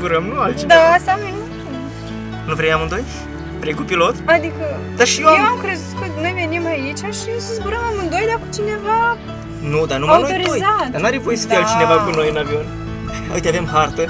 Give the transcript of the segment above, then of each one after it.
zburăm, nu altcineva. Da, asta am venit. Nu vrei amândoi? Vrei cu pilot? Adică, Dar și eu am crezut că noi venim aici și să zburăm amândoi, dar cu cineva Nu, dar numai noi doi. autorizat. Dar n-are voie să fie altcineva cu noi în avion. Uite, avem hartă.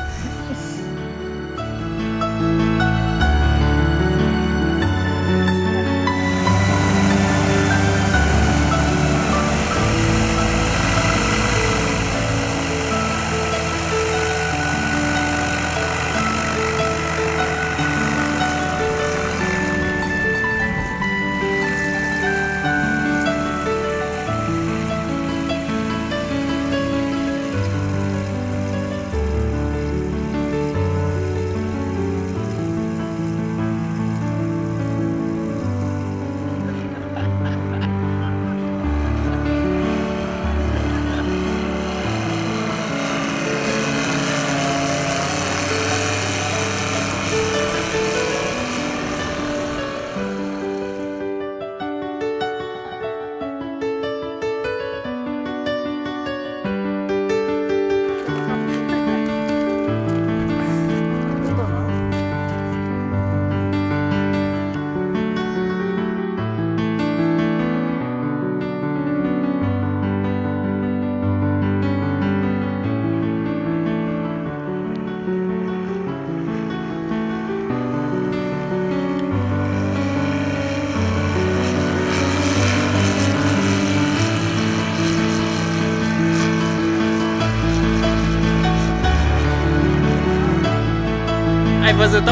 Ai văzut-o?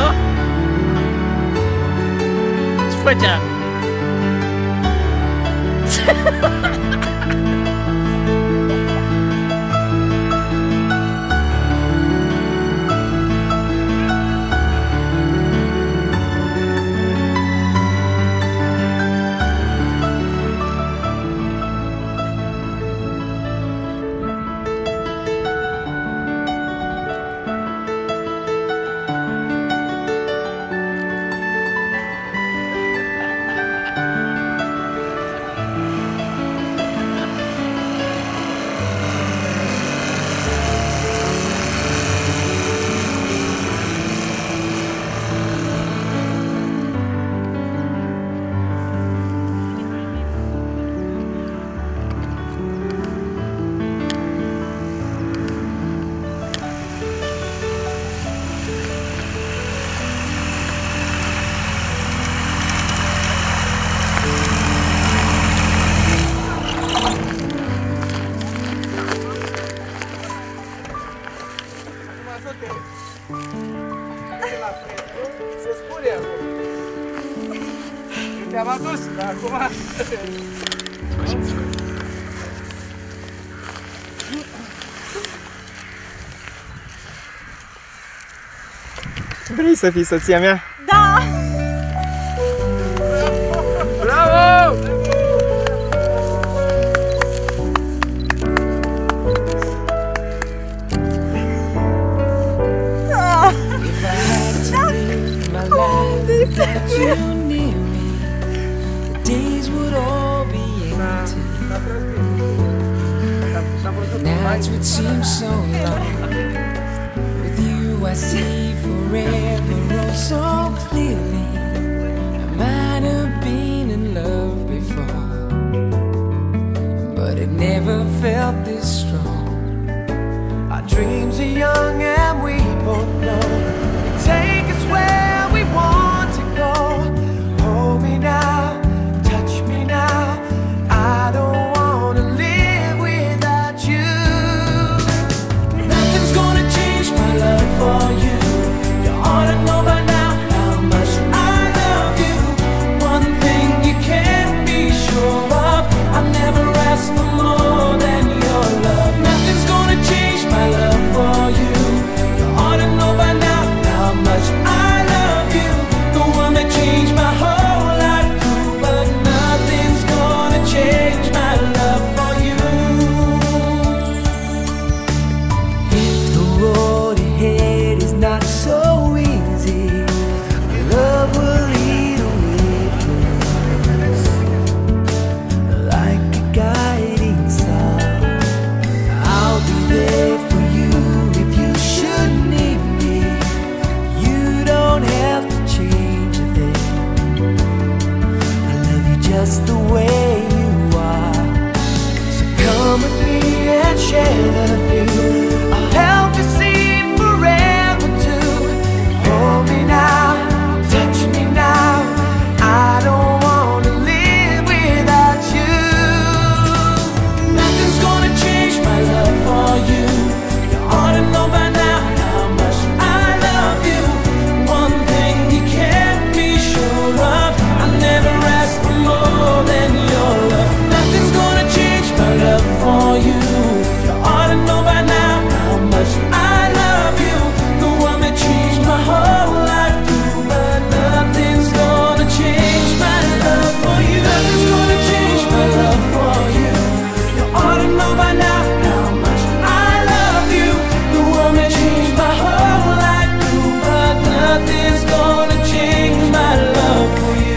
Ce făcea? Se spune acum. Eu te-am adus, dar acum... Vrei să fii soția mea? Da! Bravo! That you near me, the days would all be empty. The nights would seem so long. With you I see forever oh so clearly. I might have been in love before, but it never felt this strong. Our dreams are young and we both know take us where we want to go. Hold me now, touch me now. I don't wanna live without you. Nothing's gonna change my love for you. You ought to know. just the way you are. So come with me and share the view. I'll help you see forever too. Hold me now, touch me now. I don't wanna live without you. Nothing's gonna change my love for you. You ought to know by now how much I love you. One thing you can't be sure of, I never ask for more than your love. Nothing's gonna change my love for you. You ought to know by now how much I love you. The one that changed my whole life through. But nothing's gonna change my love for you. Nothing's gonna change my love for you. You ought to know by now how much I love you. The one that changed my whole life through. But nothing's gonna change my love for you.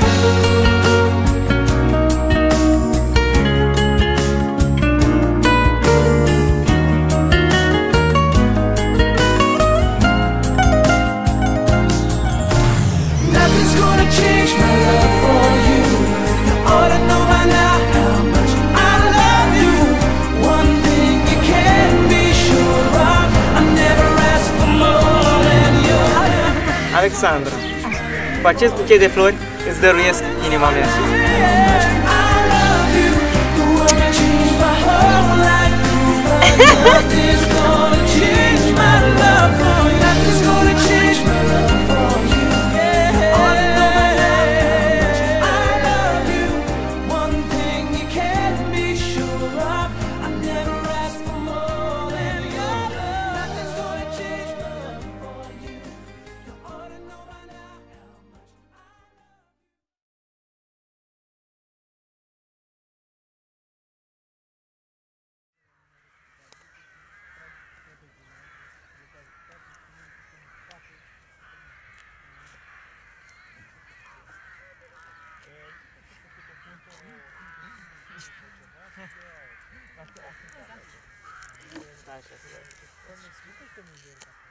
Nothing's gonna change my love for you. You ought to know by now how much I love you. One thing you can't be sure of, I never ask for more than your love. Alexandra, cu acest buchet de flori îți dăruiesc inima mea. I love you. The one that changed my whole life through. But nothing's gonna change my love for you. Nothing's gonna change my love for you. You ought to know by now how much I love you. One thing you can't be sure of, I never ask for more than your love. Nothing's gonna change my love for you. You ought to know by now how much I love you. Așa.